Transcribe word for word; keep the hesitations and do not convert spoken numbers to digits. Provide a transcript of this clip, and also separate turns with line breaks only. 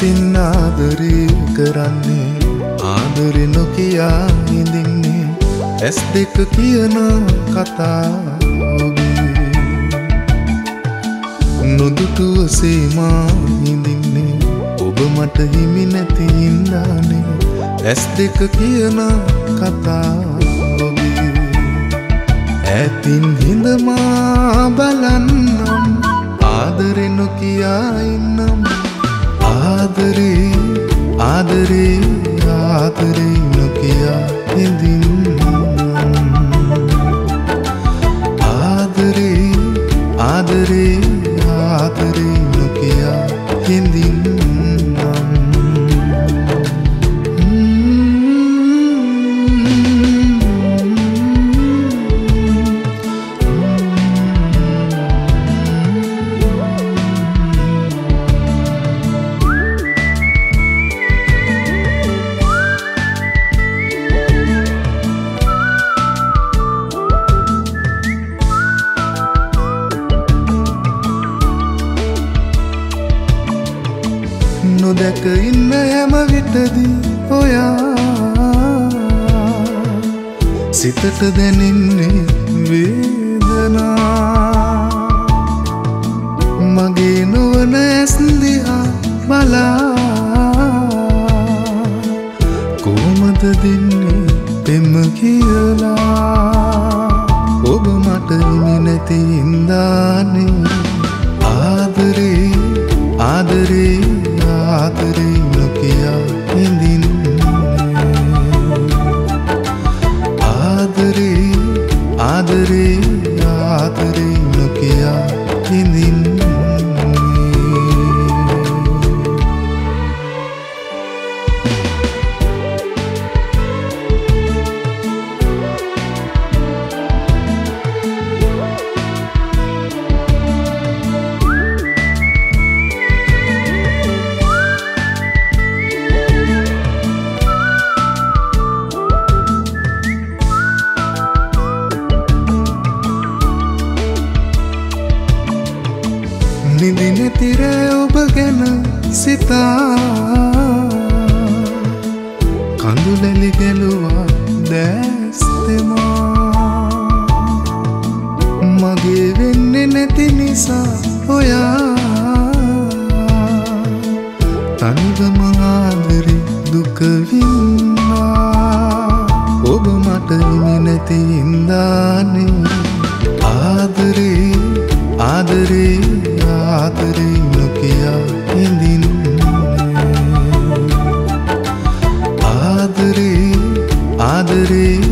සිතින් ආදරේ කරන්නේ ආදරේ නොකියා ඉඳින්නේ ඇස් දෙක කියන කතා ඔබේ නොදුටුව සීමා ඉඳින්නේ ඔබ මට හිමි නැති හින්දානේ ඇස් දෙක කියන කතා ඔබේ ඈතින් හිඳමා බලන්නම් ආදරේ නොකියා ඉන්නම් ආදරේ ආදරේ ආදරේ නොකියා හිඳින්නම් ආදරේ ආදරේ ආදරේ නොකියා හිඳින්නම් නොදැක ඉන්න හැම විටදී ඔයා සිතට දැනෙන්නේ වේදනා මගේ නොවන ඇස් දිහා බලා කොහොමද දෙන්නේ පෙම කියලා ඔබ මට හිමි නැති හින්දානේ ආදරේ ආදරේ ආදරේ නොකියා හිඳින්නේ ආදරේ ආදරේ ආදරේ නොකියා හිඳින්නේ නිදි නැතිර ඔබ ගැන සිතා කඳුලැලි ගැලුවා දැස් තෙමා මගේ වෙන්නේ නැති නිසා ඔයා තනිවම ආදරේ දුක වින්නා ඔබ මට හිමි නැති හින්දානේ ආදරේ ආදරේ ආදරේ නොකියා හිඳින්නේ ආදරේ ආදරේ